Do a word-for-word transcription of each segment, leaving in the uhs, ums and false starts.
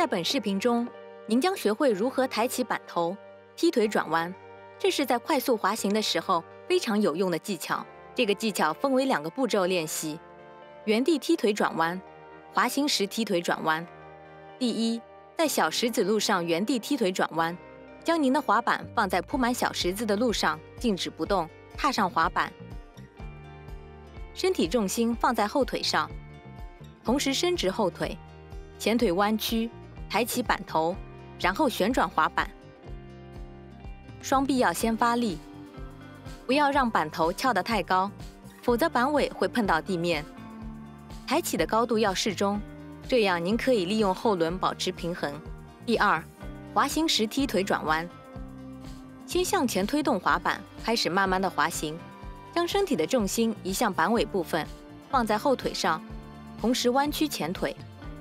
在本视频中，您将学会如何抬起板头、踢腿转弯，这是在快速滑行的时候非常有用的技巧。这个技巧分为两个步骤练习：原地踢腿转弯，滑行时踢腿转弯。第一，在小石子路上原地踢腿转弯，将您的滑板放在铺满小石子的路上，静止不动，踏上滑板，身体重心放在后腿上，同时伸直后腿，前腿弯曲，抬起板头，然后旋转滑板。双臂要先发力，不要让板头翘得太高，否则板尾会碰到地面。抬起的高度要适中，这样您可以利用后轮保持平衡。第二，滑行时踢腿转弯，先向前推动滑板，开始慢慢的滑行，将身体的重心移向板尾部分，放在后腿上，同时弯曲前腿，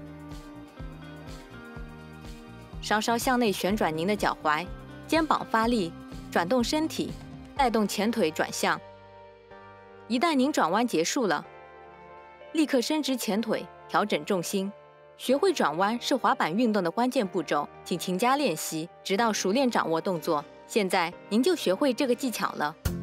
稍稍向内旋转您的脚踝，肩膀发力，转动身体，带动前腿转向。一旦您转弯结束了，立刻伸直前腿，调整重心。学会转弯是滑板运动的关键步骤，请勤加练习，直到熟练掌握动作。现在您就学会这个技巧了。